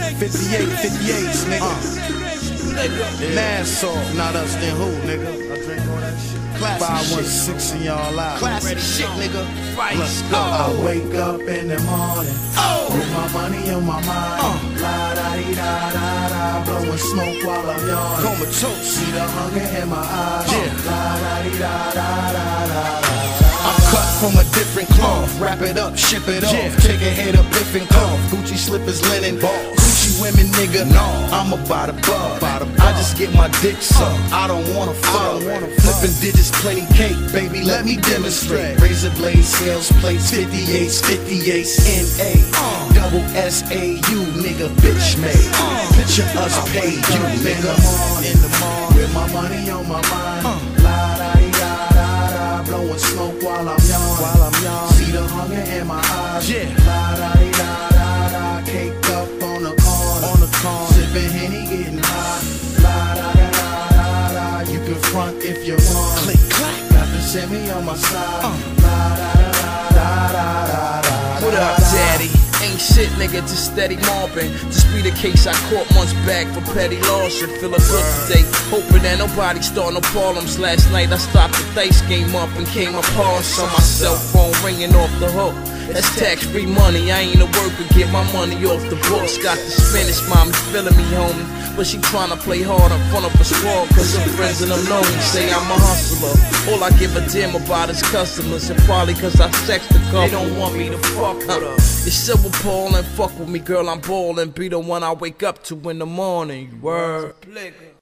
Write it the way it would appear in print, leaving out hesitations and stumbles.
58, 58s, nigga. Nassau, not us, then who, nigga? I drink all that shit. Classic 516 y'all out. Classic shit, nigga. Let's go. I wake up in the morning with my money on my mind. La da di da da da, blowing smoke while I'm yawning. Comatose, see the hunger in my eyes. La da di da da da da. I'm cut from a different cloth. Wrap it up, ship it off. Take a head up, biff and cough. Gucci slippers, linen balls. Gucci women, nigga. No, I'm about a bug. I just get my dick sucked. I don't wanna fuck. Flipping digits, plenty cake, baby. Let me demonstrate. Razor blade, sales plates, 58s, 58s, NA. Double SAU, nigga, bitch made. Picture us paid you, nigga. In the morning, with my money on my mind. La da di da da da, blowing smoke while I'm yawning. See the hunger in my eyes. La da di da da da, cake up on the corner. Sipping Henny, getting high. La da da da da, you can front if you want. Click clack, got the semi on my side. La da da da da da. What up, daddy? Ain't shit, nigga, just steady mobbing. Just be the case I caught months back for petty larceny. Feeling good today, hoping that nobody start no problems. Last night I stopped the dice game up and came upon some. My cell phone ringing off the hook. That's tax-free money, I ain't a worker, get my money off the books. Got the Spanish mom feeling me, homie, but she tryna play hard in front of a squad. Cause her friends and them know me, say I'm a hustler. All I give a damn about is customers. And probably cause I sex the couple, they don't want me to fuck with her. It's Silver Paul and fuck with me, girl, I'm ballin'. Be the one I wake up to in the morning, word.